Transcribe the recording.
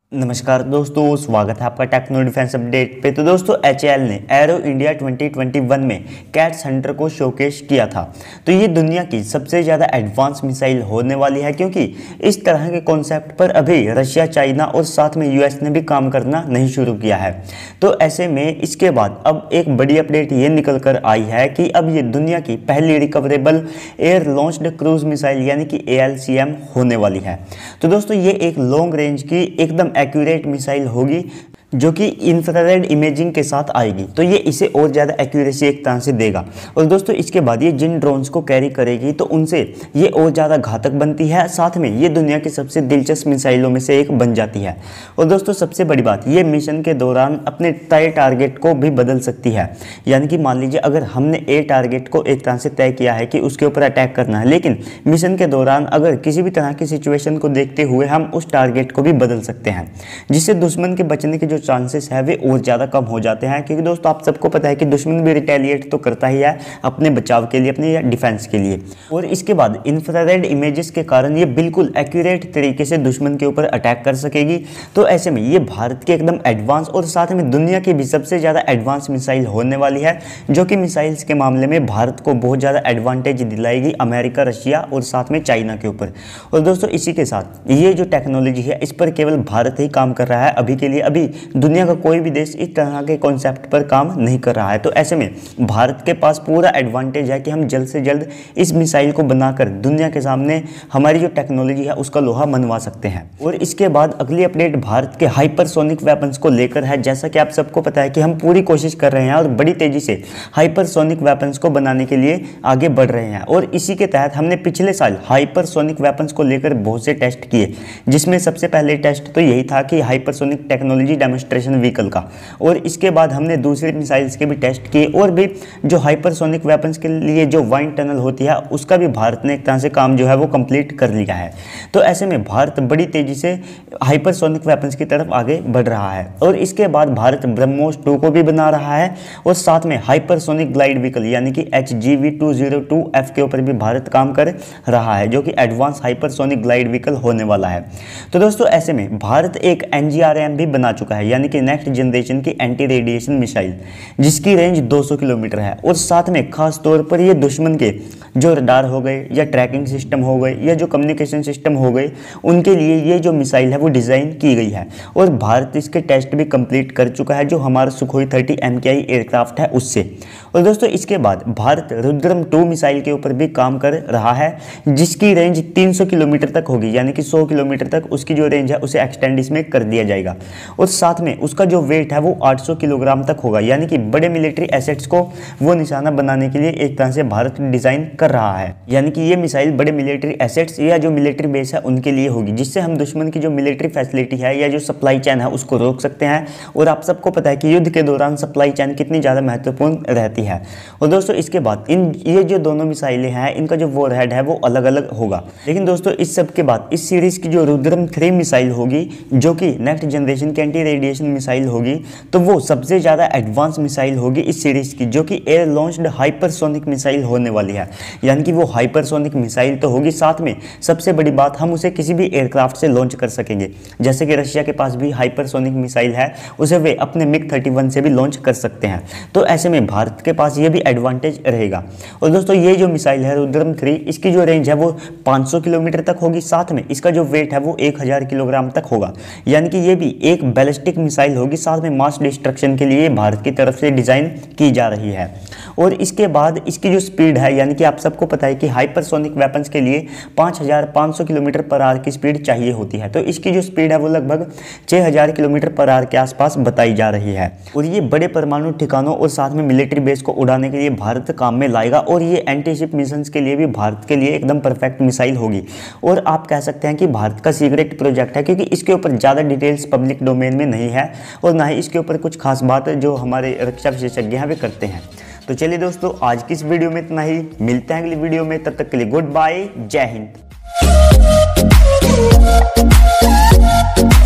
नमस्कार दोस्तों, स्वागत है आपका टेक्नो डिफेंस अपडेट पे। तो दोस्तों एचएएल ने एरो इंडिया 2021 में कैट्स हंटर को शोकेस किया था। तो ये दुनिया की सबसे ज़्यादा एडवांस मिसाइल होने वाली है, क्योंकि इस तरह के कॉन्सेप्ट पर अभी रशिया, चाइना और साथ में यूएस ने भी काम करना नहीं शुरू किया है। तो ऐसे में इसके बाद अब एक बड़ी अपडेट ये निकल कर आई है कि अब ये दुनिया की पहली recoverable air launched cruise missile यानी कि ALCM होने वाली है। तो दोस्तों ये एक लॉन्ग रेंज की एकदम एक्यूरेट मिसाइल होगी जो कि इंफ्रारेड इमेजिंग के साथ आएगी। तो ये इसे और ज़्यादा एक्यूरेसी एक तरह से देगा। और दोस्तों इसके बाद ये जिन ड्रोन्स को कैरी करेगी तो उनसे ये और ज़्यादा घातक बनती है, साथ में ये दुनिया की सबसे दिलचस्प मिसाइलों में से एक बन जाती है। और दोस्तों सबसे बड़ी बात, ये मिशन के दौरान अपने तय टारगेट को भी बदल सकती है। यानी कि मान लीजिए अगर हमने ए टारगेट को एक तरह से तय किया है कि उसके ऊपर अटैक करना है, लेकिन मिशन के दौरान अगर किसी भी तरह की सिचुएशन को देखते हुए हम उस टारगेट को भी बदल सकते हैं, जिससे दुश्मन के बचने के जो चांसेस है वे और ज़्यादा कम हो जाते हैं। क्योंकि दोस्तों आप सबको पता है कि दुश्मन भी रिटेलिएट तो करता ही है अपने बचाव के लिए, अपने डिफेंस के लिए। और इसके बाद इंफ्रारेड इमेजेस के कारण ये बिल्कुल एक्यूरेट तरीके से दुश्मन के ऊपर अटैक कर सकेगी। तो ऐसे में ये भारत के एकदम एडवांस और साथ में दुनिया की भी सबसे ज़्यादा एडवांस मिसाइल होने वाली है, जो कि मिसाइल्स के मामले में भारत को बहुत ज़्यादा एडवांटेज दिलाएगी अमेरिका, रशिया और साथ में चाइना के ऊपर। और दोस्तों इसी के साथ ये जो टेक्नोलॉजी है इस पर केवल भारत ही काम कर रहा है अभी के लिए। अभी दुनिया का कोई भी देश इस तरह के कॉन्सेप्ट पर काम नहीं कर रहा है। तो ऐसे में भारत के पास पूरा एडवांटेज है कि हम जल्द से जल्द इस मिसाइल को बनाकर दुनिया के सामने हमारी जो टेक्नोलॉजी है उसका लोहा मनवा सकते हैं। और इसके बाद अगली अपडेट भारत के हाइपरसोनिक वेपन्स को लेकर है। जैसा कि आप सबको पता है कि हम पूरी कोशिश कर रहे हैं और बड़ी तेजी से हाइपरसोनिक वेपन्स को बनाने के लिए आगे बढ़ रहे हैं। और इसी के तहत हमने पिछले साल हाइपरसोनिक वेपन्स को लेकर बहुत से टेस्ट किए, जिसमें सबसे पहले टेस्ट तो यही था कि हाइपरसोनिक टेक्नोलॉजी डेमोन्स्ट्रेशन व्हीकल का। और इसके बाद हमने दूसरे मिसाइल्स के भी टेस्ट किए, और भी जो हाइपरसोनिक वेपन्स के लिए जो वाइन टनल होती है उसका भी भारत ने एक तरह से काम जो है वो कंप्लीट कर लिया है। तो ऐसे में भारत बड़ी तेजी से हाइपरसोनिक वेपन्स की तरफ आगे बढ़ रहा है। और इसके बाद भारत ब्रह्मोस 2 को भी बना रहा है, और साथ में हाइपरसोनिक ग्लाइड व्हीकल यानी कि HGV-202F के ऊपर भी भारत काम कर रहा है, जो कि एडवांस हाइपरसोनिक ग्लाइड व्हीकल होने वाला है। तो दोस्तों ऐसे में भारत एक NGRM भी बना चुका है, यानी कि नेक्स्ट जनरेशन की एंटी रेडिएशन मिसाइल, जिसकी रेंज 200 किलोमीटर है। और साथ में खास तौर पर ये दुश्मन के जो रडार हो गए या ट्रैकिंग सिस्टम हो गए या जो कम्युनिकेशन सिस्टम हो गए, उनके लिए ये जो मिसाइल है वो डिज़ाइन की गई है। और भारत इसके टेस्ट भी कंप्लीट कर चुका है, जो हमारा सुखोई 30 MKI एयरक्राफ्ट है उससे। और दोस्तों इसके बाद भारत रुद्रम 2 मिसाइल के ऊपर भी काम कर रहा है, जिसकी रेंज 300 किलोमीटर तक होगी, यानी कि 100 किलोमीटर तक उसकी जो रेंज है उसे एक्सटेंड इसमें कर दिया जाएगा। और साथ में उसका जो वेट है वो 800 किलोग्राम तक होगा, यानी कि बड़े मिलिट्री एसेट्स को वो निशाना बनाने के लिए एक तरह से भारत डिज़ाइन कर रहा है। यानी कि ये मिसाइल बड़े मिलिट्री एसेट्स या जो मिलिट्री बेस है उनके लिए होगी, जिससे हम दुश्मन की जो मिलिट्री फैसिलिटी है या जो सप्लाई चेन है उसको रोक सकते हैं। और आप सबको पता है कि युद्ध के दौरान सप्लाई चेन कितनी ज़्यादा महत्वपूर्ण रहती है। और दोस्तों इसके बाद ये जो दोनों मिसाइलें हैं इनका जो वॉरहेड है वो अलग अलग होगा। लेकिन दोस्तों इस सब के बाद इस सीरीज की जो रुद्रम 3 मिसाइल होगी, जो कि नेक्स्ट जनरेशन की एंटी रेडिएशन मिसाइल होगी, तो वो सबसे ज़्यादा एडवांस मिसाइल होगी इस सीरीज की, जो कि एयर लॉन्च्ड हाइपरसोनिक मिसाइल होने वाली है। यानी कि वो हाइपरसोनिक मिसाइल तो होगी, साथ में सबसे बड़ी बात हम उसे किसी भी एयरक्राफ्ट से लॉन्च कर सकेंगे। जैसे कि रशिया के पास भी हाइपरसोनिक मिसाइल है, उसे वे अपने MiG-31 से भी लॉन्च कर सकते हैं। तो ऐसे में भारत के पास ये भी एडवांटेज रहेगा। और दोस्तों ये जो मिसाइल है रुद्रम 3, इसकी जो रेंज है वो 500 किलोमीटर तक होगी, साथ में इसका जो वेट है वो 1000 किलोग्राम तक होगा। यानी कि ये भी एक बैलिस्टिक मिसाइल होगी, साथ में मास डिस्ट्रक्शन के लिए भारत की तरफ से डिज़ाइन की जा रही है। और इसके बाद इसकी जो स्पीड है, यानी कि आप सबको पता है कि हाइपरसोनिक वेपन्स के लिए 5500 किलोमीटर पर आवर की स्पीड चाहिए होती है। तो इसकी जो स्पीड है वो लगभग 6000 किलोमीटर पर आवर के आसपास बताई जा रही है। और ये बड़े परमाणु ठिकानों और साथ में मिलिट्री बेस को उड़ाने के लिए भारत काम में लाएगा। और ये एंटी शिप मिशंस के लिए भी भारत के लिए एकदम परफेक्ट मिसाइल होगी। और आप कह सकते हैं कि भारत का सीक्रेट प्रोजेक्ट है, क्योंकि इसके ऊपर ज़्यादा डिटेल्स पब्लिक डोमेन में नहीं है, और ना ही इसके ऊपर कुछ खास बात जो हमारे रक्षा विशेषज्ञ हैं वे करते हैं। तो चलिए दोस्तों आज की इस वीडियो में इतना ही, मिलते हैं अगली वीडियो में, तब तक के लिए गुड बाय, जय हिंद।